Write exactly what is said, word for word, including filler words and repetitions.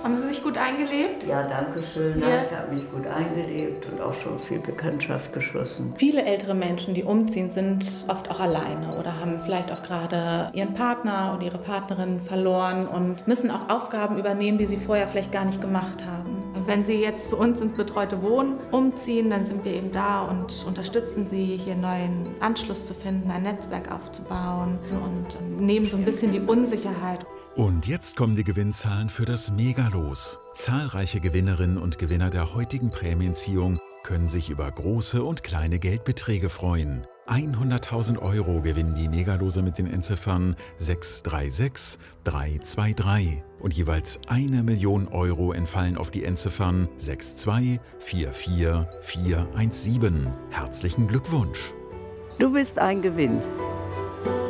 Haben Sie sich gut eingelebt? Ja, danke schön. Ja. Ich habe mich gut eingelebt und auch schon viel Bekanntschaft geschlossen. Viele ältere Menschen, die umziehen, sind oft auch alleine oder haben vielleicht auch gerade ihren Partner oder ihre Partnerin verloren und müssen auch Aufgaben übernehmen, die sie vorher vielleicht gar nicht gemacht haben. Und wenn Sie jetzt zu uns ins betreute Wohnen umziehen, dann sind wir eben da und unterstützen Sie, hier einen neuen Anschluss zu finden, ein Netzwerk aufzubauen und nehmen so ein bisschen die Unsicherheit. Und jetzt kommen die Gewinnzahlen für das Megalos. Zahlreiche Gewinnerinnen und Gewinner der heutigen Prämienziehung können sich über große und kleine Geldbeträge freuen. hunderttausend Euro gewinnen die Megalose mit den Endziffern sechs drei sechs drei zwei drei. Und jeweils eine Million Euro entfallen auf die Endziffern sechs zwei vier vier vier eins sieben. Herzlichen Glückwunsch! Du bist ein Gewinn.